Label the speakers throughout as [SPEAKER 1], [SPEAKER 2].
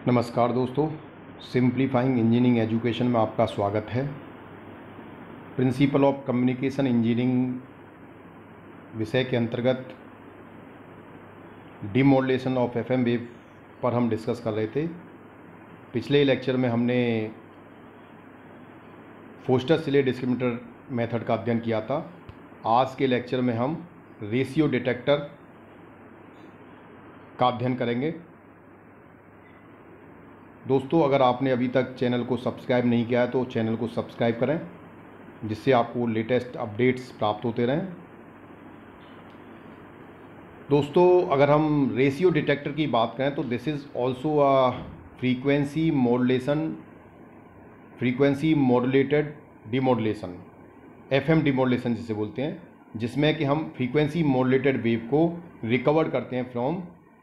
[SPEAKER 1] नमस्कार दोस्तों, simplifying engineering education में आपका स्वागत है। प्रिंसिपल ऑफ कम्युनिकेशन इंजीनियरिंग विषय के अंतर्गत डीमॉड्यूलेशन ऑफ एफएम वेव पर हम डिस्कस कर रहे थे। पिछले लेक्चर में हमने फोस्टर-सिले डिस्क्रिमिनेटर मेथड का अध्ययन किया था। आज के लेक्चर में हम रेशियो डिटेक्टर का अध्ययन करेंगे। दोस्तों, अगर आपने अभी तक चैनल को सब्सक्राइब नहीं किया है तो चैनल को सब्सक्राइब करें, जिससे आपको लेटेस्ट अपडेट्स प्राप्त होते रहें। दोस्तों, अगर हम रेशियो डिटेक्टर की बात करें तो this is also a frequency modulated demodulation, FM demodulation जिसे बोलते हैं, जिसमें कि हम फ्रीक्वेंसी मॉड्यूलेटेड वेव को रिकवर करते हैं फ्रॉम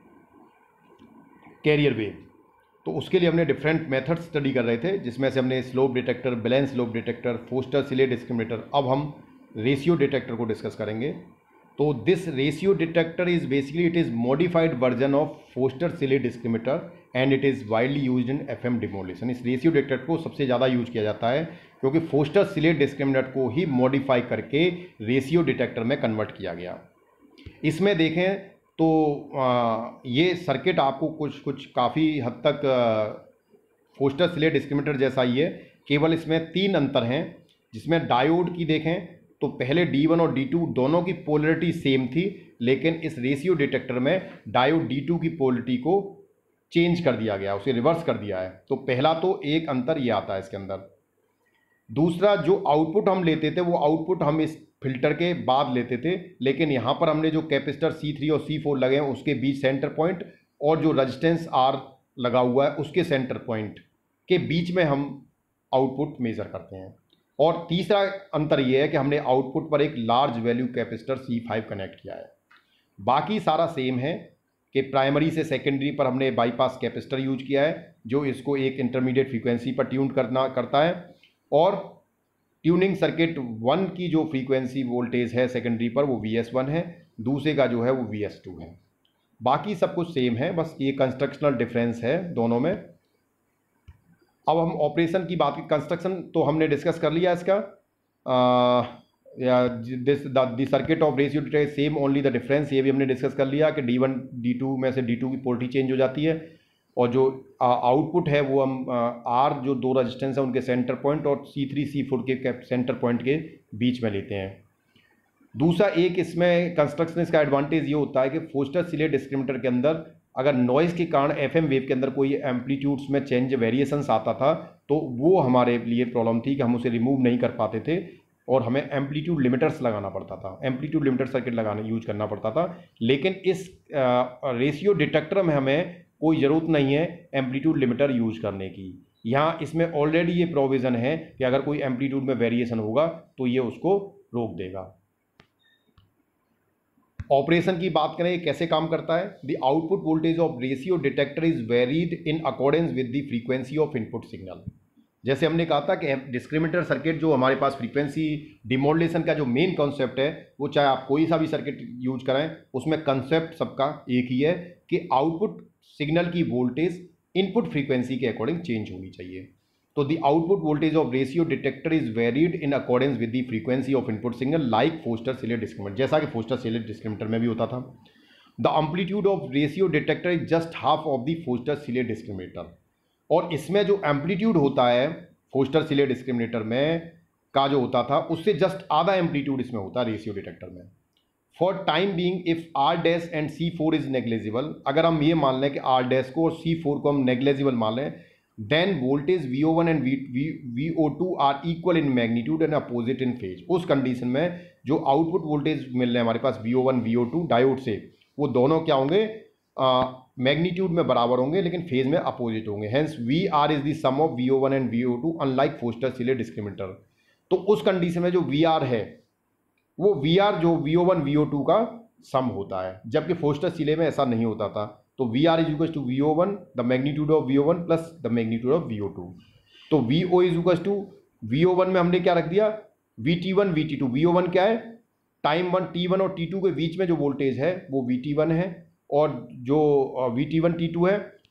[SPEAKER 1] कैरियर वेव। तो उसके लिए हमने डिफरेंट मेथड्स स्टडी कर रहे थे, जिसमें से हमने slope detector, balance slope detector, Foster Seeley discriminator. अब हम रेशियो डिटेक्टर को डिस्कस करेंगे। तो this ratio detector is basically it is modified version of Foster Seeley discriminator and it is widely used in FM demodulation. इस रेशियो डिटेक्टर को सबसे ज़्यादा use किया जाता है क्योंकि फोस्टर-सिले डिस्क्रिमिनेटर को ही मॉडिफाई करके रेशियो डिटेक्टर में कन्वर्ट किया गया। इसमें देखें तो ये सर्किट आपको कुछ काफ़ी हद तक फोस्टर-सिले डिस्क्रिमिनेटर जैसा ही है, केवल इसमें 3 अंतर हैं। जिसमें डायोड की देखें तो पहले D1 और D2 दोनों की पोलरिटी सेम थी, लेकिन इस रेशियो डिटेक्टर में डायोड D2 की पोलरिटी को चेंज कर दिया गया, उसे रिवर्स कर दिया है। तो पहला तो एक अंतर ये आता है इसके अंदर। दूसरा, जो आउटपुट हम लेते थे वो आउटपुट हम इस फिल्टर के बाद लेते थे, लेकिन यहाँ पर हमने जो कैपेसिटर C3 और C4 लगे हैं उसके बीच सेंटर पॉइंट और जो रेजिस्टेंस R लगा हुआ है उसके सेंटर पॉइंट के बीच में हम आउटपुट मेज़र करते हैं। और तीसरा अंतर ये है कि हमने आउटपुट पर एक large value capacitor C5 connect किया है। बाकी सारा सेम है कि प्राइमरी से सेकेंडरी पर हमने बाईपास कैपेसिटर यूज किया है, जो इसको एक इंटरमीडिएट फ्रीक्वेंसी पर ट्यून करता है। और ट्यूनिंग सर्किट 1 की जो फ्रीक्वेंसी वोल्टेज है सेकेंडरी पर वो VS1 है, दूसरे का जो है वो VS2 है। बाकी सब कुछ सेम है, बस ये कंस्ट्रक्शनल डिफरेंस है दोनों में। अब हम ऑपरेशन की बात की, कंस्ट्रक्शन तो हमने डिस्कस कर लिया इसका। The circuit of ratio detector same only the difference, ये भी हमने डिस्कस कर लिया कि D1 D2 में से D2 की पोलरिटी चेंज हो जाती है, और जो आउटपुट है वो हम R जो 2 रेजिस्टेंस है उनके सेंटर पॉइंट और C3 C4 के सेंटर पॉइंट के बीच में लेते हैं। दूसरा एक इसमें कंस्ट्रक्शन इसका एडवांटेज ये होता है कि फोस्टर-सिले डिस्क्रिमिनेटर के अंदर अगर नॉइज़ के कारण एफएम वेव के अंदर कोई एम्पलीट्यूड्स में चेंज वेरिएशंस आता था तो वो हमारे लिए प्रॉब्लम थी कि हम उसे रिमूव नहीं कर पाते थे और हमें एम्पलीट्यूड लिमिटर्स लगाना पड़ता था, एम्पलीट्यूड लिमिटर सर्किट यूज करना पड़ता था। लेकिन इस रेशियो डिटेक्टर में हमें कोई ज़रूरत नहीं है एम्पलीट्यूड लिमिटर यूज करने की। यहाँ इसमें ऑलरेडी ये प्रोविज़न है कि अगर कोई एम्पलीट्यूड में वेरिएशन होगा तो ये उसको रोक देगा। ऑपरेशन की बात करें, ये कैसे काम करता है। The output voltage of ratio detector is varied in accordance with the frequency of input signal. जैसे हमने कहा था कि डिस्क्रिमिनेटर सर्किट जो हमारे पास फ्रीक्वेंसी डिमॉड्यूलेशन का जो मेन कॉन्सेप्ट है, वो चाहे आप कोई सा भी सर्किट यूज करें, उसमें कंसेप्ट सबका एक ही है कि आउटपुट सिग्नल की वोल्टेज इनपुट फ्रीक्वेंसी के अकॉर्डिंग चेंज होनी चाहिए। तो the output voltage of ratio detector is varied in accordance with the frequency of input signal like Foster Seeley discriminator, जैसा कि फोस्टर-सिले डिस्क्रिमिनेटर में भी होता था। The amplitude of ratio detector is just half of the Foster Seeley discriminator, और इसमें जो amplitude होता है फोस्टर-सिले डिस्क्रिमिनेटर में का जो होता था उससे जस्ट आधा एम्पलीट्यूड इसमें होता है रेशियो डिटेक्टर में। For time being if R' and C4 is negligible, अगर हम ये मान लें कि R' को और C4 को हम नेग्लेजिबल मान लें, then voltage VO1 and VO2 are equal in magnitude and opposite in phase. उस कंडीशन में जो आउटपुट वोल्टेज मिल रहे हैं हमारे पास VO1 VO2 डायोड से, वो दोनों क्या होंगे, मैग्नीट्यूड में बराबर होंगे लेकिन फेज में अपोजिट होंगे। Hence VR is the sum of VO1 and VO2 unlike Foster Seeley discriminator. तो उस कंडीशन में जो VR है वो VR जो VO1 VO2 का सम होता है, जबकि फोस्टर-सिले में ऐसा नहीं होता था। तो VR is equal to VO1 the magnitude of VO1 plus the magnitude of VO2। तो VO is equal to VO1 में हमने क्या रख दिया, VT1 VT2। VO1 क्या है, टाइम 1 T1 और T2 के बीच में जो वोल्टेज है वो VT1 है, और जो VT1 T2 है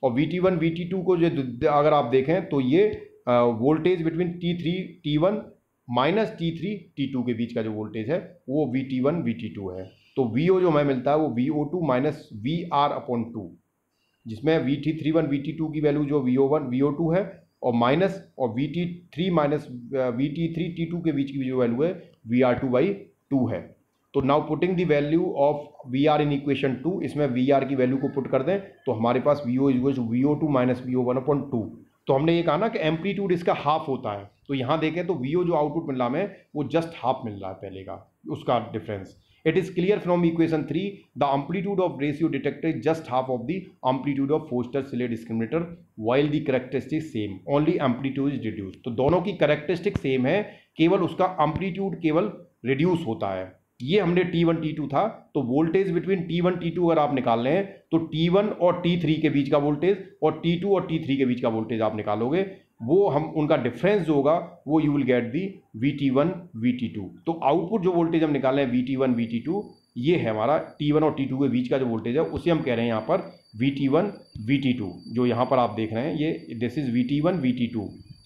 [SPEAKER 1] और VT1 VT2 को जो अगर आप देखें तो ये voltage between T3 T1 minus T3 T2 के बीच का जो वोल्टेज है वो VT1 VT2 है। तो VO जो हमें मिलता है वो VO2 माइनस VR/2, जिसमें VT31 VT2 की वैल्यू जो VO1 VO2 है और माइनस और VT3 माइनस VT3 T2 के बीच की जो वैल्यू है VR2/2 है। तो now putting the value of VR in equation 2, इसमें VR की वैल्यू को पुट कर दें तो हमारे पास VO equals VO2 minus VO1/2। तो हमने ये कहा ना कि एम्पलीट्यूड इसका हाफ होता है, तो यहाँ देखें तो VO जो आउटपुट मिल रहा है हमें वो जस्ट हाफ मिल रहा है पहले का, उसका difference. It is clear from equation 3 the amplitude of ratio detector is just half of the amplitude of Foster-Slade discriminator while the characteristic same, only amplitude is reduced। तो दोनों की कैरेक्टरिस्टिक सेम है, केवल उसका एम्पलीट्यूड केवल reduce होता है। ये हमने T1 T2 था, तो वोल्टेज बिटवीन T1 T2 अगर आप निकाल रहे हैं तो T1 और T3 के बीच का वोल्टेज और T2 और T3 के बीच का वोल्टेज आप निकालोगे, वो हम उनका डिफरेंस जो होगा वो you will get the VT1 VT2। तो आउटपुट जो वोल्टेज हम निकाल रहे हैं VT1 VT2, ये है हमारा T1 और T2 के बीच का जो वोल्टेज है उसे हम कह रहे हैं यहाँ पर VT1 VT2। जो यहाँ पर आप देख रहे हैं ये this is VT1 VT2।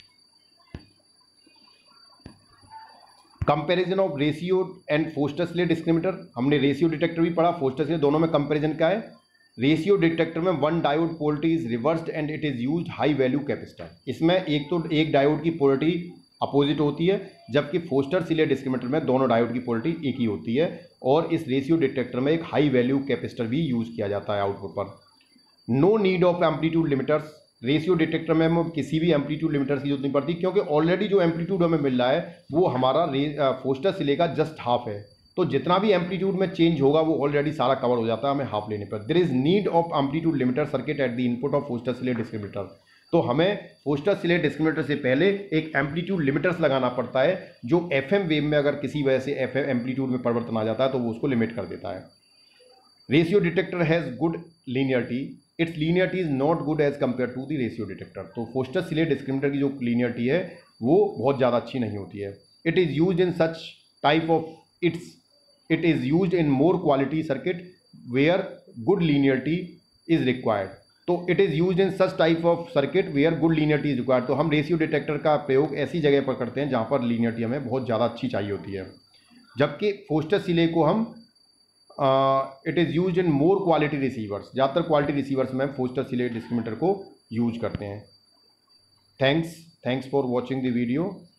[SPEAKER 1] Comparison of ratio and Foster Seeley discriminator, हमने रेशियो डिटेक्टर भी पढ़ा, फोस्टर-स्लेड, दोनों में कंपैरिजन क्या है। रेशियो डिटेक्टर में one diode polarity is reversed and it is used high value capacitor. इसमें एक डायोड की पोलरिटी अपोजिट होती है, जबकि फोस्टर-स्लेड डिस्क्रिमिनेटर में दोनों डायोड की पोलरिटी एक ही होती है। और इस रेशियो डिटेक्टर में एक हाई वैल्यू कैपेसिटर भी यूज किया जाता है आउटपुट पर। No need of amplitude limiters, ratio detector में हमें किसी भी एम्पलीट्यूड लिमिटर्स की जरूरत नहीं पड़ती, क्योंकि ऑलरेडी जो एम्पलीट्यूड हमें मिल रहा है वो हमारा फोस्टर-स्लेड का जस्ट हाफ है। तो जितना भी एम्पलीट्यूड में चेंज होगा वो ऑलरेडी सारा कवर हो जाता है हमें हाफ लेने पर। There is need of amplitude limiter circuit at the input of Foster Seeley discriminator. तो हमें फोस्टर-स्लेड डिस्क्रिमिनेटर से पहले एक एम्पलीट्यूड लिमिटर्स लगाना पड़ता है, जो FM वेव में अगर किसी वजह से FM एम्पलीट्यूड में परिवर्तन आ जाता है तो वो उसको लिमिट कर देता है। Ratio detector has good linearity, its linearity is not good as compare to the ratio detector. तो फोस्टर-स्लेड डिस्क्रिमिनेटर की जो लीनियरिटी है वो बहुत ज़्यादा अच्छी नहीं होती है। It is use in such type of it is used in more quality circuit where good linearity is required। तो it is used in such type of circuit where good linearity is required। तो हम ratio detector का प्रयोग ऐसी जगह पर करते हैं जहाँ पर लीनियरिटी हमें बहुत ज़्यादा अच्छी चाहिए होती है, जबकि फोस्टर-स्लेड को हम it is use in more quality receivers, ज़्यादातर क्वालिटी रिसीवर्स में हम फोस्टर-स्लेड डिस्क्रिमिनेटर को यूज करते हैं। Thanks for watching the video.